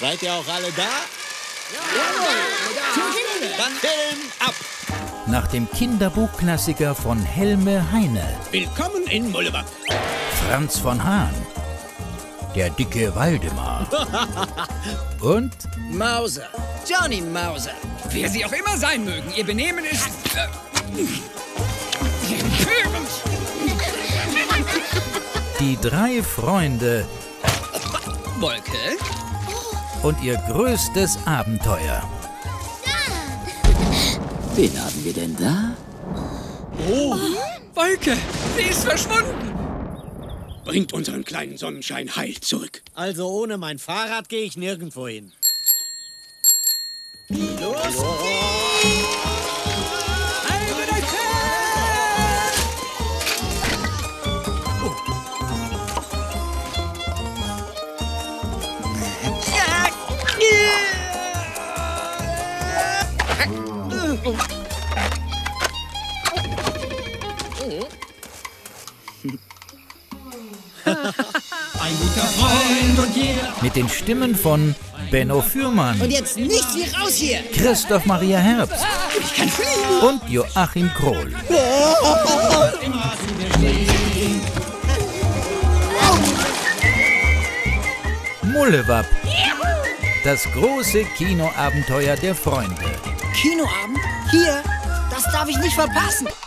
Seid ihr auch alle da? Dann Film ab! Nach dem Kinderbuchklassiker von Helme Heine. Willkommen in Mullewak. Franz von Hahn. Der dicke Waldemar. Und Mauser. Johnny Mauser. Wer sie auch immer sein mögen, ihr Benehmen ist... empörend. die 3 Freunde Wolke? und ihr größtes Abenteuer. Wen haben wir denn da? Oh, Wolke, sie ist verschwunden. Bringt unseren kleinen Sonnenschein heil zurück. Also ohne mein Fahrrad gehe ich nirgendwo hin. Los! Ein guter Freund und jeder... Mit den Stimmen von Benno Fürmann, Und jetzt nicht wie raus hier! Christoph Maria Herbst Ich kann fliegen! und Joachim Krohl. Mullewap. Das große Kinoabenteuer der Freunde. Kinoabend? Hier? Das darf ich nicht verpassen!